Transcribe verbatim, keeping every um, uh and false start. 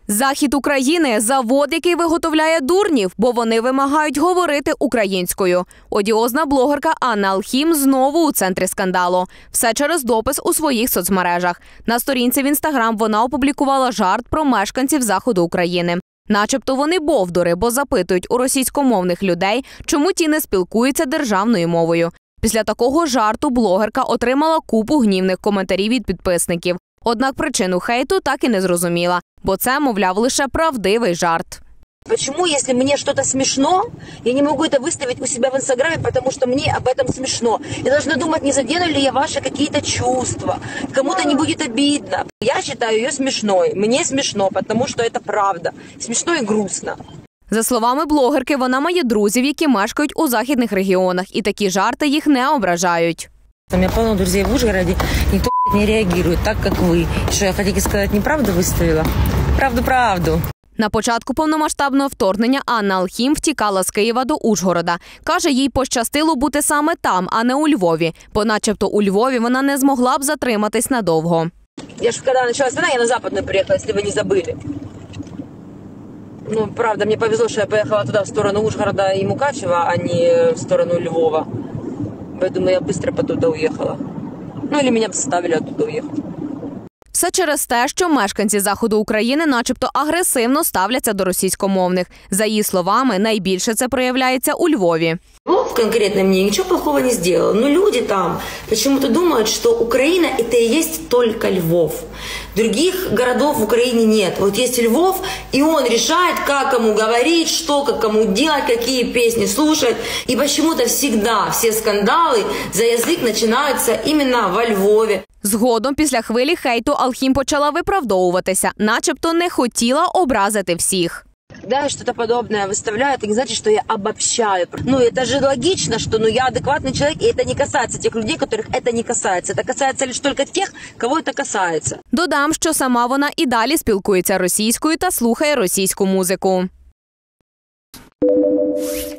Захід України – завод, який виготовляє дурнів, бо вони вимагають говорити українською. Одіозна блогерка Анна Алхім знову у центрі скандалу. Все через допис у своїх соцмережах. На сторінці в Інстаграм вона опублікувала жарт про мешканців Заходу України. Начебто вони бовдури, бо запитують у російськомовних людей, чому ті не спілкуються державною мовою. Після такого жарту блогерка отримала купу гнівних коментарів від підписників. Однак причину хейту так і не зрозуміла, бо це, мовляв, лише правдивий жарт. Почему, если мне что-то смешно, я не могу это выставить у себя в Инстаграме, потому что мне об этом смешно. Я должна думать, не задену ли я ваши какие-то чувства, кому-то не будет обидно. Я считаю ее смешной, мне смешно, потому что это правда. Смешно и грустно. За словами блогерки, вона має друзів, які мешкають у західних регіонах, і такі жарти їх не ображають. У меня полно друзей в Ужгороде, никто не реагирует так, как вы. Что, я хотите сказать, неправду выставила? Правду-правду. На початку повномасштабного вторгнення Анна Алхім втікала з Києва до Ужгорода. Каже, їй пощастило бути саме там, а не у Львові. Бо начебто у Львові вона не змогла б затриматись надовго. Я ж, когда началась война, я на Западную приехала, если вы не забыли. Ну, правда, мне повезло, что я поехала туда, в сторону Ужгорода и Мукачева, а не в сторону Львова. Поэтому я быстро оттуда уехала. Ну, или меня бы заставили оттуда уехать. Все через те, що мешканці Заходу України начебто агресивно ставляться до російськомовних. За її словами, найбільше це проявляється у Львові. Львов конкретно мне ничего плохого не сделал, но люди там почему-то думают, что Украина – это и есть только Львов. Других городов в Украине нет. Вот есть Львов, и он решает, как кому говорить, что, как кому делать, какие песни слушать. И почему-то всегда все скандалы за язык начинаются именно во Львові. Згодом, після хвилі хейту, Алхім почала виправдовуватися, начебто не хотіла образити всіх. Когда я что-то подобное выставляю, это не значит, что я обобщаю. Ну, это же логично, что ну, я адекватный человек, и это не касается тех людей, которых это не касается. Это касается лишь только тех, кого это касается. Додам, що сама вона і далі спілкується російською та слухає російську музику.